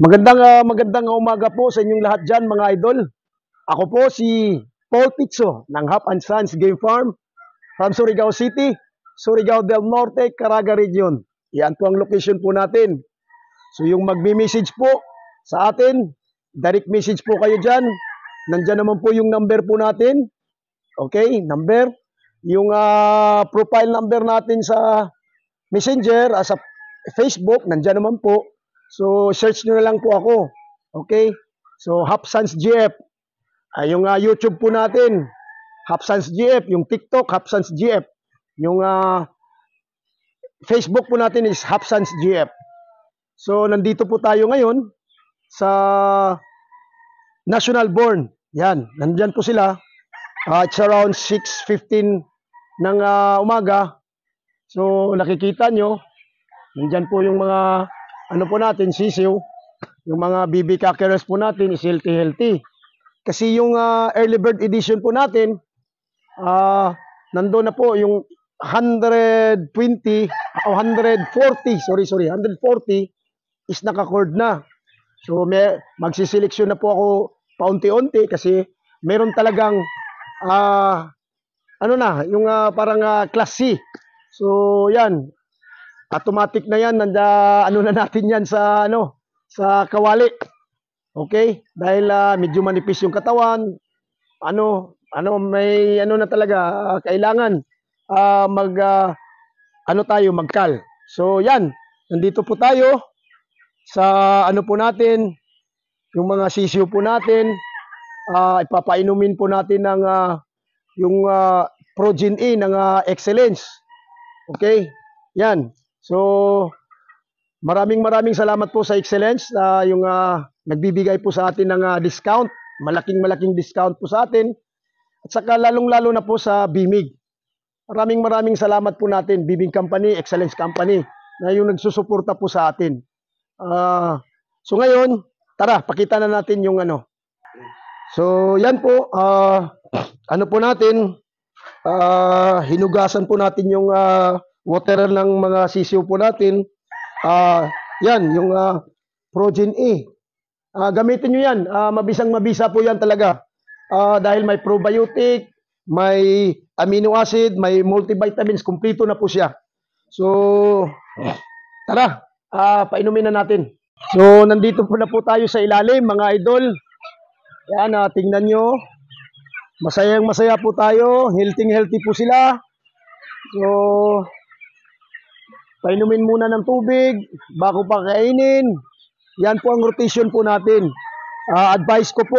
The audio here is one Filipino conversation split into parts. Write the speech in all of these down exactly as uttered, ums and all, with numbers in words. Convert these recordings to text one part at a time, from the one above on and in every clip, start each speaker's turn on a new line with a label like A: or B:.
A: Magandang ah, magandang umaga po sa inyong lahat diyan mga idol. Ako po si Paul Pizzo ng Hap and Sons Game Farm from Surigao City, Surigao del Norte, Caraga Region. Yan po ang location po natin. So yung magme-message po sa atin, direct message po kayo diyan. Nandiyan naman po yung number po natin. Okay, number. Yung ah, profile number natin sa Messenger, ah, sa Facebook, nandiyan naman po. So, search nyo na lang po ako. Okay? So, Hapsans G F. Ay, yung uh, YouTube po natin, Hapsans G F. Yung TikTok, Hapsans G F. Yung uh, Facebook po natin is Hapsans G F. So, nandito po tayo ngayon sa National Born. Yan, nandyan po sila. Uh, it's around six fifteen ng uh, umaga. So, nakikita nyo, nandyan po yung mga ano po natin, sisiw, yung mga B B cockerels po natin is healthy healthy. Kasi yung uh, early bird edition po natin, uh, nandoon na po yung one twenty o one forty, sorry, sorry, one forty is naka-cord na. So may magsiseleksyon na po ako paunti-unti kasi meron talagang uh, ano na, yung uh, parang uh, class C. So yan, automatic na yan, nanda, ano na natin yan sa, ano, sa kawali. Okay? Dahil uh, medyo manipis yung katawan, ano, ano, may, ano na talaga, uh, kailangan uh, mag, uh, ano tayo, magkal. So, yan, nandito po tayo sa, ano po natin, yung mga sisiyo po natin, uh, ipapainumin po natin ng, uh, yung uh, Progen E ng uh, Excellence. Okay? Yan. So, maraming maraming salamat po sa Excellence, uh, yung uh, nagbibigay po sa atin ng uh, discount, malaking malaking discount po sa atin, at saka lalong-lalo na po sa B M I G. Maraming maraming salamat po natin, B M I G Company, Excellence Company, na yung nagsusuporta po sa atin. Uh, so ngayon, tara, pakita na natin yung ano. So, yan po, uh, ano po natin, uh, hinugasan po natin yung uh, water ng mga sisiw po natin. Uh, yan, yung uh, Progen E. Uh, gamitin nyo yan. Uh, mabisang mabisa po yan talaga. Uh, dahil may probiotic, may amino acid, may multivitamins, kumpleto na po siya. So, tara, uh, painumin na natin. So, nandito po na po tayo sa ilalim, mga idol. Yan, uh, tingnan nyo. Masayang masaya po tayo. Healthy healthy po sila. So, painumin muna ng tubig bago pa kainin. Yan po ang rotation po natin. Uh, advice ko po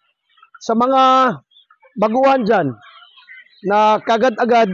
A: sa mga baguhan dyan na kagad-agad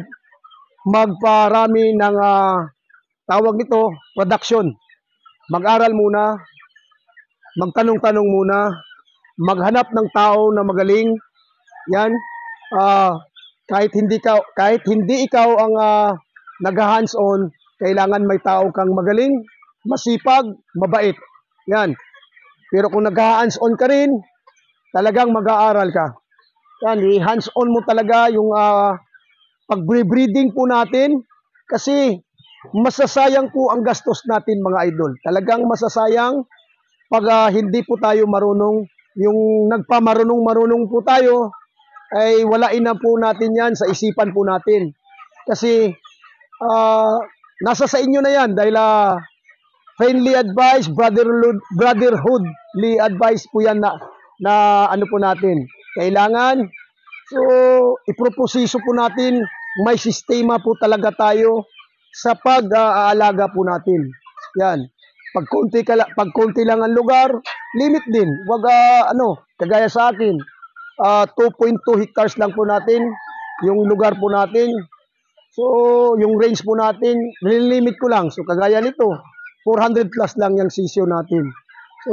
A: magparami ng uh, tawag nito, production. Mag-aral muna, magtanong-tanong muna, maghanap ng tao na magaling. Yan. Uh, kahit hindi ka, kahit hindi ikaw ang uh, nag-hands-on, kailangan may tao kang magaling, masipag, mabait. Yan. Pero kung nag-hands-on ka rin, talagang mag-aaral ka. Yan, i-hands-on mo talaga yung uh, pag-breeding po natin kasi masasayang po ang gastos natin mga idol. Talagang masasayang pag uh, hindi po tayo marunong, yung nagpamarunong-marunong po tayo, ay walain na po natin yan sa isipan po natin. Kasi, uh, nasa sa inyo na yan dahil uh, friendly advice, brotherhood, brotherhoodly advice po yan na, na ano po natin. Kailangan, so, iproposiso po natin, may sistema po talaga tayo sa pag-aalaga po natin. Yan. Pag konti, ka, pag konti lang ang lugar, limit din. Wag, uh, ano, kagaya sa akin, uh, two point two hectares lang po natin, yung lugar po natin. So, yung range po natin, nilimit ko lang. So, kagaya nito, four hundred plus lang yung sisyo natin. So,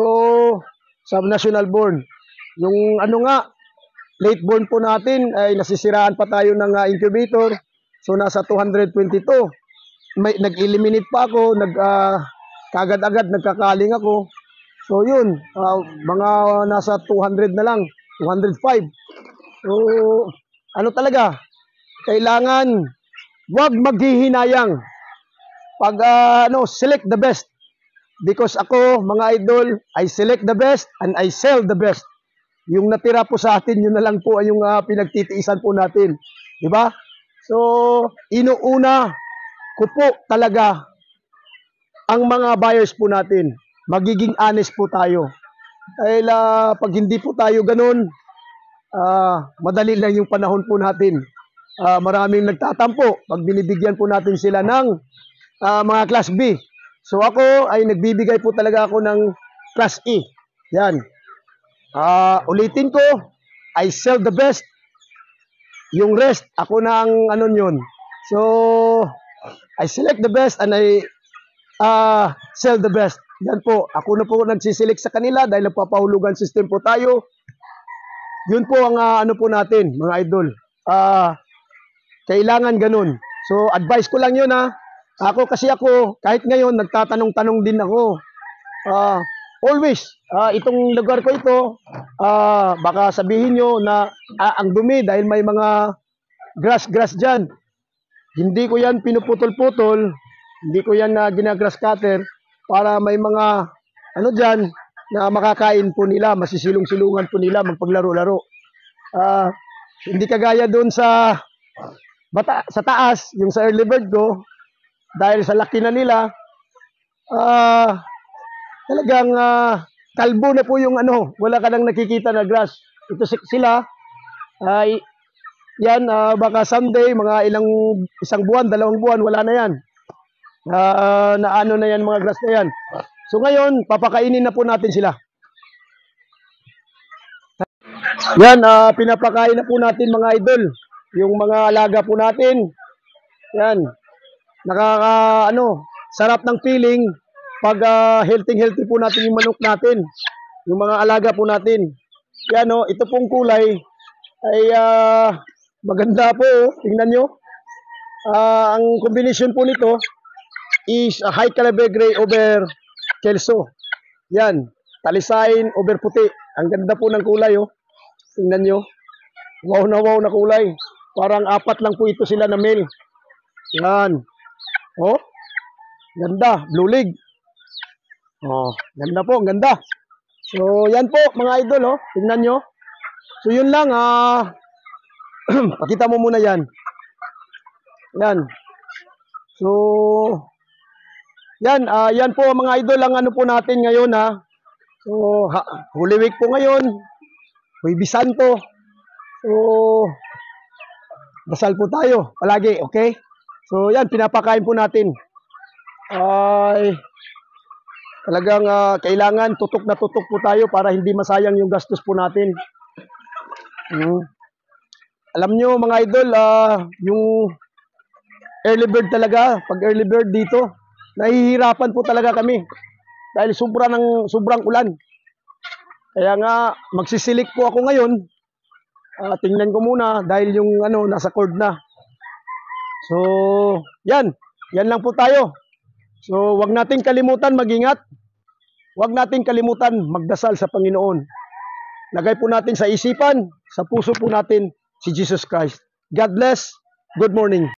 A: sa national born, yung ano nga, late born po natin, ay nasisiraan pa tayo ng uh, incubator. So, nasa two hundred twenty-two. May, nag-eliminate pa ako, nag, uh, kagad-agad, nagkakaling ako. So, yun, uh, mga nasa two hundred na lang, two hundred five. So, ano talaga, kailangan, wag maghihinayang. Pag uh, ano, select the best. Because ako, mga idol, I select the best and I sell the best. Yung natira po sa atin, yun na lang po ay yung uh, pinagtitiisan po natin. Diba? So, inuuna ko po talaga ang mga buyers po natin. Magiging honest po tayo. Dahil uh, pag hindi po tayo ganun, uh, madali lang yung panahon po natin. Uh, maraming nagtatampo pag binibigyan po natin sila ng uh, mga Class B. So ako ay nagbibigay po talaga ako ng Class E. Yan. Uh, ulitin ko, I sell the best. Yung rest, ako na ang ano yun. So, I select the best and I uh, sell the best. Yan po, ako na po nagsiselect sa kanila dahil nagpapahulugan system po tayo. Yun po ang uh, ano po natin, mga idol. Uh, kailangan ganun. So, advice ko lang yun ha. Ako kasi ako, kahit ngayon, nagtatanong-tanong din ako. Uh, always, uh, itong lugar ko ito, uh, baka sabihin nyo na uh, ang dumi dahil may mga grass-grass dyan. Hindi ko yan pinuputol-putol, hindi ko yan na uh, ginagrass cutter para may mga ano dyan na makakain po nila, masisilong-silungan po nila, magpaglaro-laro. Uh, hindi kagaya doon sa bata, sa taas, yung sa early bird ko, dahil sa laki na nila, ah, uh, talagang uh, kalbo na po yung ano, wala ka nang nakikita na grass. Ito sila, ay, uh, yan, uh, baka someday, mga ilang, isang buwan, dalawang buwan, wala na yan. Uh, na ano na yan, mga grass na yan. So ngayon, papakainin na po natin sila. Yan, uh, pinapakain na po natin mga idol. Yung mga alaga po natin. Yan. Nakaka, ano, sarap ng feeling pag uh, healthy-healthy po natin yung manok natin. Yung mga alaga po natin. Yan, oh, ito pong kulay ay uh, maganda po. Oh. Tingnan nyo. Uh, ang combination po nito is a high caliber gray over kelso. Yan. Talisain over puti. Ang ganda po ng kulay. Oh. Tingnan nyo. Wow na wow na kulay. Parang apat lang po ito sila na male. Yan. Oh. Ganda. Blue leg. Oh. Ganda po. Ganda. So, yan po mga idol. Oh. Tingnan nyo. So, yun lang. Ah. Pakita mo muna yan. Yan. So, yan. Ah, yan po mga idol ang ano po natin ngayon ha. So, ha, Holy Week po ngayon. Huwebes Santo. So, dasal po tayo palagi, okay? So, yan, pinapakain po natin. Ay, talagang uh, kailangan tutok na tutok po tayo para hindi masayang yung gastos po natin. Hmm. Alam nyo, mga idol, uh, yung early bird talaga, pag early bird dito, nahihirapan po talaga kami. Dahil sobra ng, sobrang ulan. Kaya nga, magsisilik po ako ngayon. Uh, tingnan ko muna dahil yung ano, nasa cord na. So, yan. Yan lang po tayo. So, wag nating kalimutan mag-ingat. Wag nating kalimutan magdasal sa Panginoon. Lagay po natin sa isipan, sa puso po natin si Jesus Christ. God bless. Good morning.